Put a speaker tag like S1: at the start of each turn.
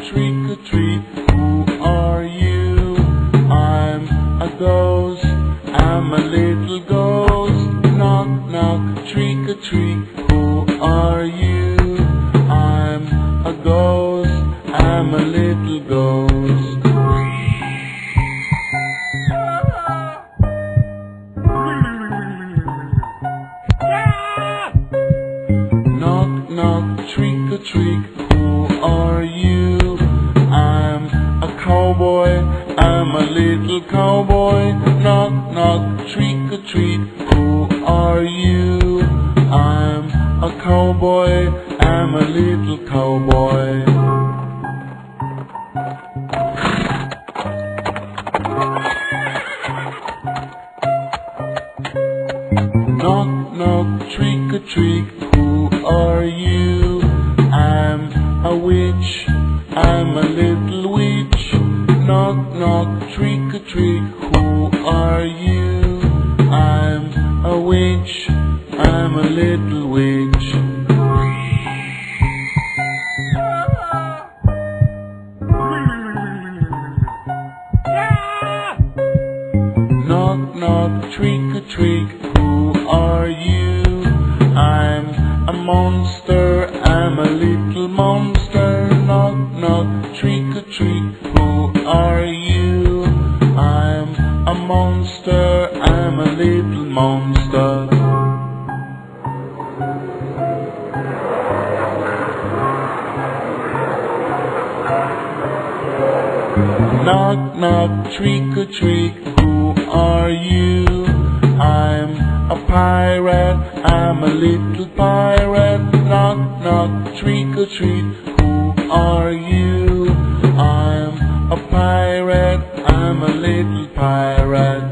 S1: trick or treat. Who are you? I'm a ghost. I'm a little ghost. Knock, knock, trick or treat. Who are you? I'm a ghost. I'm a little ghost. Knock, knock, trick or treat. Who are you? I'm a cowboy. I'm a little cowboy. Knock, knock, trick or treat. Who are you? I'm a cowboy. I'm a little cowboy. Knock, knock, trick or treat. Who are you? I'm a witch. I'm a little witch. Knock, knock, trick or treat. Who are you? I'm a witch. I'm a little witch. Knock, knock, trick or treat. Who are you? I'm a monster. I'm a little monster. Knock, knock, trick or treat. Who are you? I'm a monster. I'm a little monster. Knock, knock, trick or treat. Who are you? I'm a pirate. I'm a little pirate. Knock, knock, trick or treat. Who are you? I'm a pirate. I'm a little pirate.